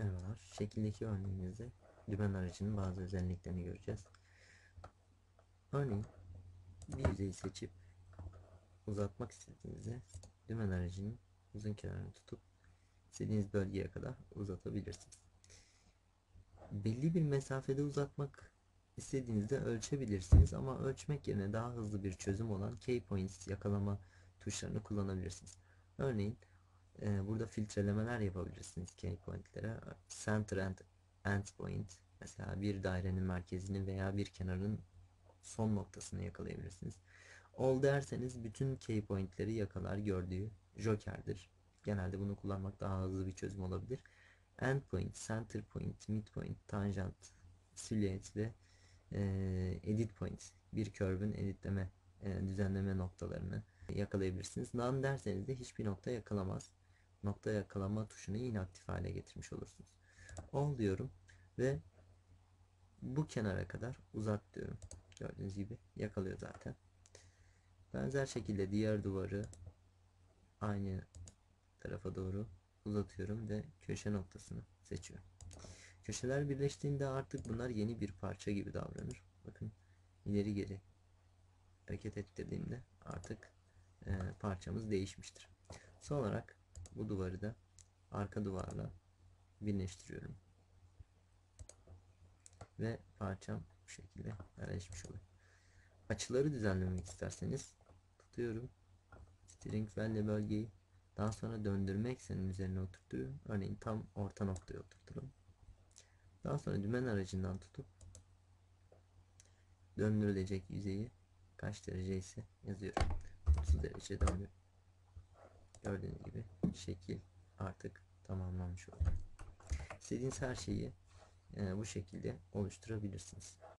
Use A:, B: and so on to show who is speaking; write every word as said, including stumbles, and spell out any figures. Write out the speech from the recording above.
A: Merhabalar. Şekildeki örneğimizde dümen aracının bazı özelliklerini göreceğiz. Örneğin bir yüzeyi seçip uzatmak istediğinizde dümen aracının uzun kenarını tutup istediğiniz bölgeye kadar uzatabilirsiniz. Belli bir mesafede uzatmak istediğinizde ölçebilirsiniz ama ölçmek yerine daha hızlı bir çözüm olan keypoints yakalama tuşlarını kullanabilirsiniz. Örneğin e, burada filtrelemeler yapabilirsiniz keypointlere. Center and endpoint, mesela bir dairenin merkezini veya bir kenarın son noktasını yakalayabilirsiniz. All derseniz bütün keypointleri yakalar gördüğü jokerdir. Genelde bunu kullanmak daha hızlı bir çözüm olabilir. Endpoint, center point, midpoint, tangent, silhouette ve e, edit point, bir curve'ün editleme, e, düzenleme noktalarını yakalayabilirsiniz. None derseniz de hiçbir nokta yakalamaz. Nokta yakalama tuşunu inaktif hale getirmiş olursunuz. All diyorum ve bu kenara kadar uzat diyorum. Gördüğünüz gibi yakalıyor zaten. Benzer şekilde diğer duvarı aynı tarafa doğru uzatıyorum ve köşe noktasını seçiyorum. Köşeler birleştiğinde artık bunlar yeni bir parça gibi davranır. Bakın, ileri geri hareket ettirdiğimde artık e, parçamız değişmiştir. Son olarak bu duvarı da arka duvarla birleştiriyorum. Ve parçam bu şekilde yerleşmiş oluyor. Açıları düzenlemek isterseniz tutuyorum. String well bölgeyi daha sonra döndürme ekseninin üzerine oturtuyorum. Örneğin tam orta noktaya oturtalım. Daha sonra dümen aracından tutup döndürülecek yüzeyi kaç derece ise yazıyorum. otuz derece döndür. Gördüğünüz gibi şekil artık tamamlanmış oluyor. İstediğiniz her şeyi e, bu şekilde oluşturabilirsiniz.